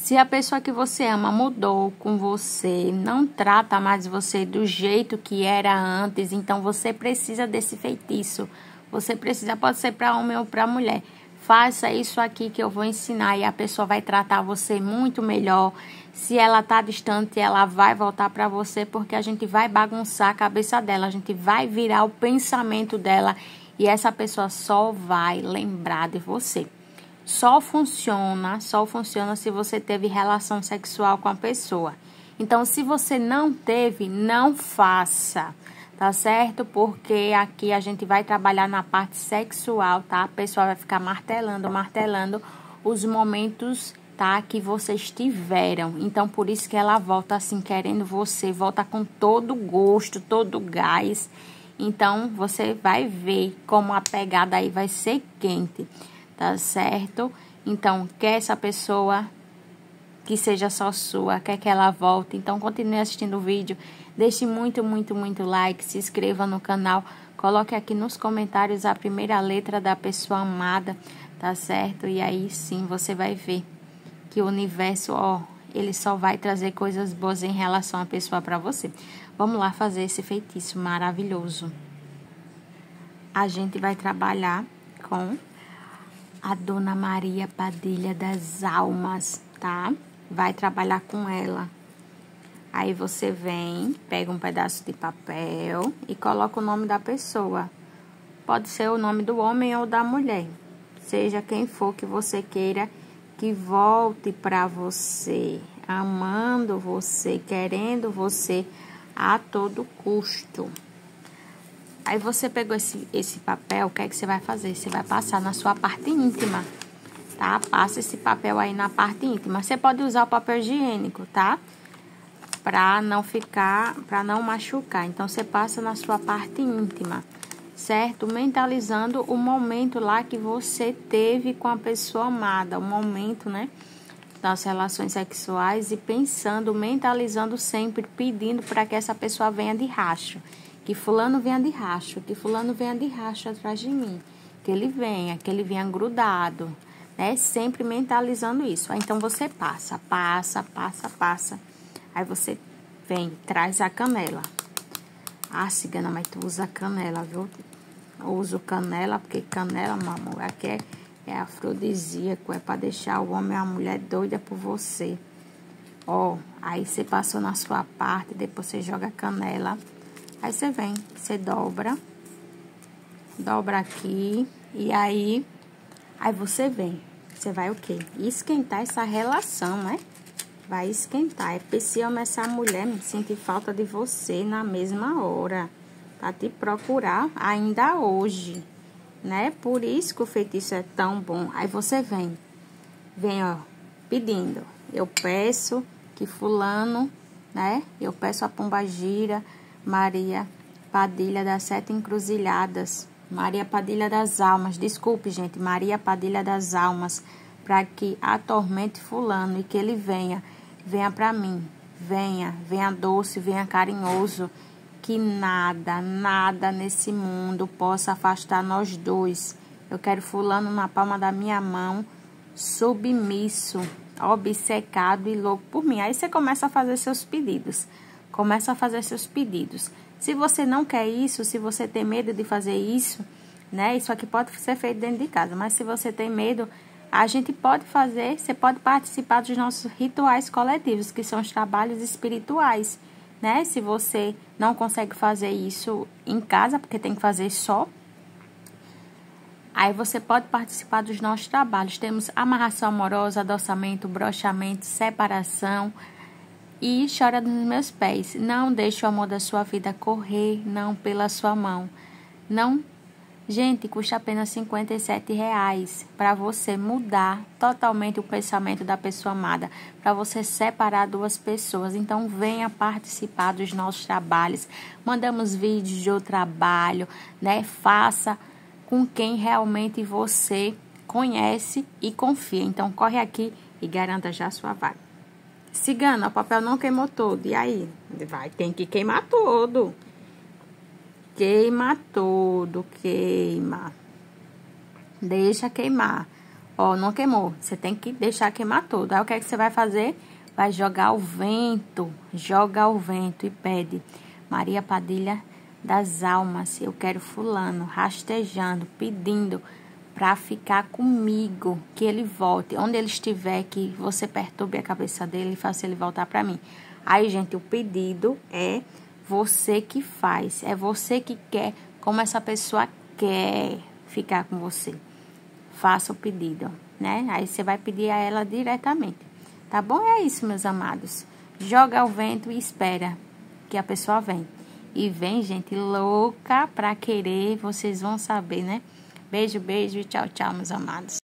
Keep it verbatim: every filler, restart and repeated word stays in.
Se a pessoa que você ama mudou com você, não trata mais você do jeito que era antes, então você precisa desse feitiço. Você precisa, pode ser para homem ou para mulher. Faça isso aqui que eu vou ensinar e a pessoa vai tratar você muito melhor. Se ela está distante, ela vai voltar para você, porque a gente vai bagunçar a cabeça dela, a gente vai virar o pensamento dela e essa pessoa só vai lembrar de você. Só funciona, só funciona se você teve relação sexual com a pessoa. Então, se você não teve, não faça, tá certo? Porque aqui a gente vai trabalhar na parte sexual, tá? A pessoa vai ficar martelando, martelando os momentos, tá? Que vocês tiveram. Então, por isso que ela volta assim, querendo você, volta com todo gosto, todo gás. Então, você vai ver como a pegada aí vai ser quente. Tá certo? Então, quer essa pessoa que seja só sua, quer que ela volte, então continue assistindo o vídeo, deixe muito, muito, muito like, se inscreva no canal, coloque aqui nos comentários a primeira letra da pessoa amada, tá certo? E aí sim você vai ver que o universo, ó, ele só vai trazer coisas boas em relação à pessoa para você. Vamos lá fazer esse feitiço maravilhoso. A gente vai trabalhar com a Dona Maria Padilha das Almas, tá? Vai trabalhar com ela. Aí você vem, pega um pedaço de papel e coloca o nome da pessoa. Pode ser o nome do homem ou da mulher. Seja quem for que você queira que volte para você, amando você, querendo você a todo custo. Aí você pegou esse, esse papel, o que é que você vai fazer? Você vai passar na sua parte íntima, tá? Passa esse papel aí na parte íntima. Você pode usar o papel higiênico, tá? Pra não ficar, pra não machucar. Então, você passa na sua parte íntima, certo? Mentalizando o momento lá que você teve com a pessoa amada, o momento, né? Das relações sexuais e pensando, mentalizando sempre, pedindo para que essa pessoa venha de racho. Que fulano venha de racho, que fulano venha de racho atrás de mim. Que ele venha, que ele venha grudado, né? Sempre mentalizando isso. Aí, então, você passa, passa, passa, passa. Aí, você vem, traz a canela. Ah, cigana, mas tu usa canela, viu? Eu uso canela, porque canela, meu amor, aqui é, é afrodisíaco, é pra deixar o homem e a mulher doida por você. Ó, aí você passou na sua parte, depois você joga a canela. Aí você vem, você dobra, dobra aqui, e aí, aí você vem, você vai o quê? Esquentar essa relação, né? Vai esquentar, é preciso essa mulher me sentir falta de você na mesma hora, pra te procurar ainda hoje, né? Por isso que o feitiço é tão bom. Aí você vem, vem, ó, pedindo, eu peço que fulano, né? Eu peço a pombagira, Maria Padilha das Sete Encruzilhadas, Maria Padilha das Almas, desculpe, gente, Maria Padilha das Almas, para que atormente fulano e que ele venha, venha para mim, venha, venha doce, venha carinhoso, que nada, nada nesse mundo possa afastar nós dois. Eu quero fulano na palma da minha mão, submisso, obcecado e louco por mim. Aí você começa a fazer seus pedidos. Começa a fazer seus pedidos. Se você não quer isso, se você tem medo de fazer isso, né? Isso aqui pode ser feito dentro de casa. Mas se você tem medo, a gente pode fazer, você pode participar dos nossos rituais coletivos, que são os trabalhos espirituais, né? Se você não consegue fazer isso em casa, porque tem que fazer só, aí você pode participar dos nossos trabalhos. Temos amarração amorosa, adoçamento, brochamento, separação, e chora nos meus pés. Não deixe o amor da sua vida correr, não pela sua mão. Não, gente, custa apenas cinquenta e sete reais para você mudar totalmente o pensamento da pessoa amada, para você separar duas pessoas. Então, venha participar dos nossos trabalhos. Mandamos vídeos de outro trabalho, né? Faça com quem realmente você conhece e confia. Então, corre aqui e garanta já a sua vaga. Cigana, o papel não queimou todo. E aí? Vai, tem que queimar todo. Queima todo, queima. Deixa queimar. Ó, não queimou. Você tem que deixar queimar tudo. Aí o que é que você vai fazer? Vai jogar ao vento. Joga ao vento e pede. Maria Padilha das Almas, eu quero fulano, rastejando, pedindo para ficar comigo, que ele volte. Onde ele estiver, que você perturbe a cabeça dele e faça ele voltar para mim. Aí, gente, o pedido é você que faz. É você que quer, como essa pessoa quer ficar com você. Faça o pedido, né? Aí você vai pedir a ela diretamente. Tá bom? É isso, meus amados. Joga ao vento e espera que a pessoa vem. E vem gente louca pra querer, vocês vão saber, né? Beijo, beijo e tchau, tchau, meus amados.